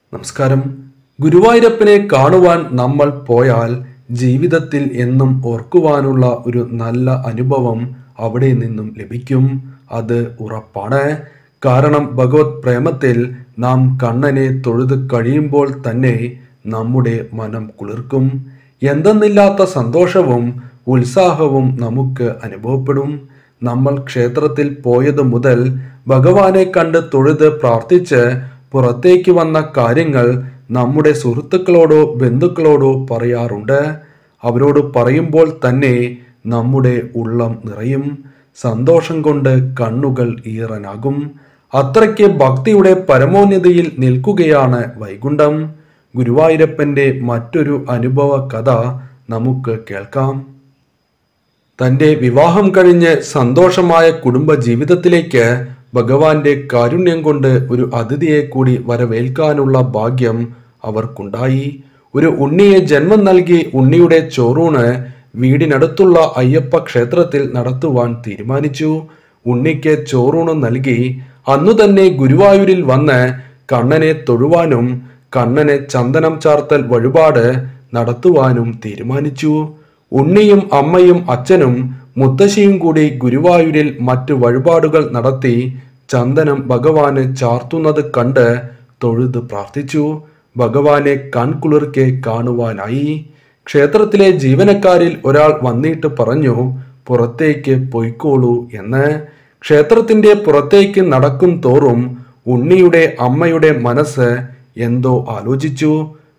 നമസ്കാരം. ഗുരുവായൂരപ്പനെ കാണുവാൻ നമ്മൾ പോയാൽ ജീവിതത്തിൽ എന്നും ഓർക്കുവാനുള്ള ഒരു നല്ല അനുഭവം അവിടെ നിന്നും ലഭിക്കും. അത് ഉറപ്പാണ്. കാരണം ഭഗവത് പ്രേമത്തിൽ നാം കണ്ണനെ തൊഴുത് കഴിയുമ്പോൾ തന്നെ നമ്മുടെ മനം കുളിർക്കും. എന്തെന്നില്ലാത്ത സന്തോഷവും ഉത്സാഹവും നമുക്ക് അനുഭവപ്പെടും. നമ്മൾ ക്ഷേത്രത്തിൽ പോയത് മുതൽ ഭഗവാനെ കണ്ട് തൊഴുത് പ്രാർത്ഥിച്ച് പുറത്തേക്ക് വന്ന കാര്യങ്ങൾ നമ്മുടെ സുഹൃത്തുക്കളോടോ ബന്ധുക്കളോടോ പറയാറുണ്ട്. അവരോട് പറയുമ്പോൾ തന്നെ നമ്മുടെ ഉള്ളം നിറയും. സന്തോഷം കൊണ്ട് കണ്ണുകൾ ഈറനാകും. അത്രയ്ക്ക് ഭക്തിയുടെ പരമോന്നതിയിൽ നിൽക്കുകയാണ് വൈകുണ്ഠം. ഗുരുവായൂരപ്പന്റെ മറ്റൊരു അനുഭവ കഥ നമുക്ക് കേൾക്കാം. തൻ്റെ വിവാഹം കഴിഞ്ഞ് സന്തോഷമായ കുടുംബ ജീവിതത്തിലേക്ക് ഭഗവാന്റെ കാരുണ്യം കൊണ്ട് ഒരു അതിഥിയെ കൂടി വരവേൽക്കാനുള്ള ഭാഗ്യം അവർക്കുണ്ടായി. ഒരു ഉണ്ണിയെ ജന്മം നൽകി ഉണ്ണിയുടെ ചോറൂണ് വീടിനടുത്തുള്ള അയ്യപ്പ ക്ഷേത്രത്തിൽ നടത്തുവാൻ തീരുമാനിച്ചു. ഉണ്ണിക്ക് ചോറൂണ് നൽകി അന്നു തന്നെ ഗുരുവായൂരിൽ വന്ന് കണ്ണനെ തൊഴുവാനും കണ്ണനെ ചന്ദനം ചാർത്തൽ വഴിപാട് നടത്തുവാനും തീരുമാനിച്ചു. ഉണ്ണിയും അമ്മയും അച്ഛനും മുത്തശ്ശിയും കൂടി ഗുരുവായൂരിൽ മറ്റു വഴിപാടുകൾ നടത്തി ചന്ദനം ഭഗവാന് ചാർത്തുന്നത് കണ്ട് തൊഴുത് പ്രാർത്ഥിച്ചു. ഭഗവാനെ കൺകുളിർക്കെ കാണുവാനായി. ക്ഷേത്രത്തിലെ ജീവനക്കാരിൽ ഒരാൾ വന്നിട്ട് പറഞ്ഞു, പുറത്തേക്ക് പൊയ്ക്കോളൂ എന്ന്. ക്ഷേത്രത്തിന്റെ പുറത്തേക്ക് നടക്കും തോറും ഉണ്ണിയുടെ അമ്മയുടെ മനസ്സ് എന്തോ ആലോചിച്ചു.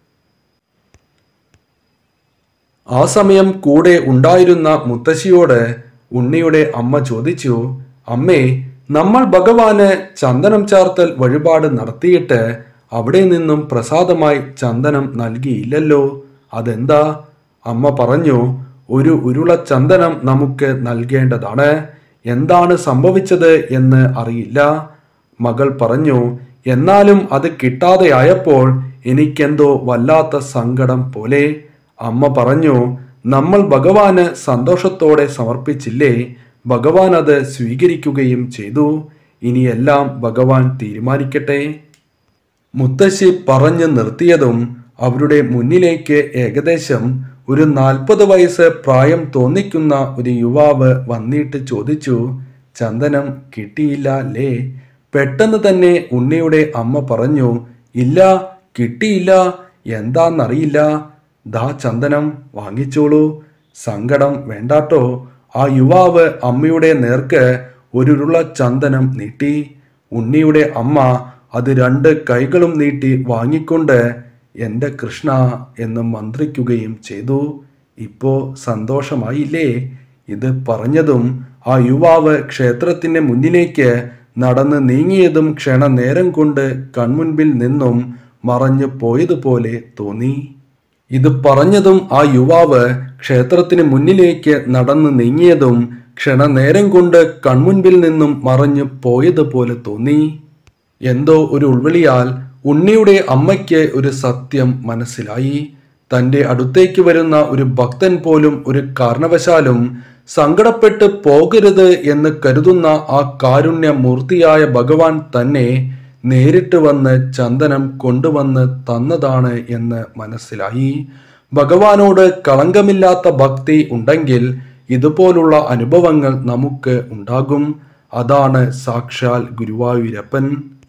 ആ സമയം കൂടെ ഉണ്ടായിരുന്ന മുത്തശ്ശിയോട് ഉണ്ണിയുടെ അമ്മ ചോദിച്ചു, അമ്മേ, നമ്മൾ ഭഗവാന് ചന്ദനം ചാർത്തൽ വഴിപാട് നടത്തിയിട്ട് അവിടെ നിന്നും പ്രസാദമായി ചന്ദനം നൽകിയില്ലല്ലോ, അതെന്താ? അമ്മ പറഞ്ഞു, ഒരു ഉരുള ചന്ദനം നമുക്ക് നൽകേണ്ടതാണ്. എന്താണ് സംഭവിച്ചത് എന്ന് അറിയില്ല. മകൾ പറഞ്ഞു, എന്നാലും അത് കിട്ടാതെയായപ്പോൾ എനിക്കെന്തോ വല്ലാത്ത സങ്കടം പോലെ. അമ്മ പറഞ്ഞു, നമ്മൾ ഭഗവാന് സന്തോഷത്തോടെ സമർപ്പിച്ചില്ലേ, ഭഗവാൻ അത് സ്വീകരിക്കുകയും ചെയ്തു. ഇനിയെല്ലാം ഭഗവാൻ തീരുമാനിക്കട്ടെ. മുത്തശ്ശി പറഞ്ഞു നിർത്തിയതും അവരുടെ മുന്നിലേക്ക് ഏകദേശം ഒരു 40 വയസ്സ് പ്രായം തോന്നിക്കുന്ന ഒരു യുവാവ് വന്നിട്ട് ചോദിച്ചു, ചന്ദനം കിട്ടിയില്ല അല്ലേ? പെട്ടെന്ന് തന്നെ ഉണ്ണിയുടെ അമ്മ പറഞ്ഞു, ഇല്ല, കിട്ടിയില്ല, എന്താന്നറിയില്ല. ദാ ചന്ദനം, വാങ്ങിച്ചോളൂ. സങ്കടം വേണ്ടാട്ടോ. ആ യുവാവ് അമ്മയുടെ നേർക്ക് ഒരുരുള ചന്ദനം നീട്ടി. ഉണ്ണിയുടെ അമ്മ അത് 2 കൈകളും നീട്ടി വാങ്ങിക്കൊണ്ട് എൻ്റെ കൃഷ്ണ എന്ന് മന്ത്രിക്കുകയും ചെയ്തു. ഇപ്പോ സന്തോഷമായില്ലേ? ഇത് പറഞ്ഞതും ആ യുവാവ് ക്ഷേത്രത്തിന്റെ മുന്നിലേക്ക് നടന്ന് നീങ്ങിയതും ക്ഷണനേരം കൊണ്ട് കൺമുൻപിൽ നിന്നും മറഞ്ഞു പോയതുപോലെ തോന്നി. ഇത് പറഞ്ഞതും ആ യുവാവ് ക്ഷേത്രത്തിന് മുന്നിലേക്ക് നടന്നു നീങ്ങിയതും ക്ഷണനേരം കൊണ്ട് കൺമുൻപിൽ നിന്നും മറഞ്ഞു പോയതുപോലെ തോന്നി. എന്തോ ഒരു ഉൾവിളിയാൽ ഉണ്ണിയുടെ അമ്മയ്ക്ക് ഒരു സത്യം മനസ്സിലായി. തൻ്റെ അടുത്തേക്ക് വരുന്ന ഒരു ഭക്തൻ പോലും ഒരു കാരണവശാലും സങ്കടപ്പെട്ട് പോകരുത് എന്ന് കരുതുന്ന ആ കാരുണ്യമൂർത്തിയായ ഭഗവാൻ തന്നെ നേരിട്ട് വന്ന് ചന്ദനം കൊണ്ടുവന്ന് തന്നതാണ് എന്ന് മനസ്സിലായി. ഭഗവാനോട് കളങ്കമില്ലാത്ത ഭക്തി ഉണ്ടെങ്കിൽ ഇതുപോലുള്ള അനുഭവങ്ങൾ നമുക്ക് ഉണ്ടാകും. അതാണ് സാക്ഷാൽ ഗുരുവായൂരപ്പൻ.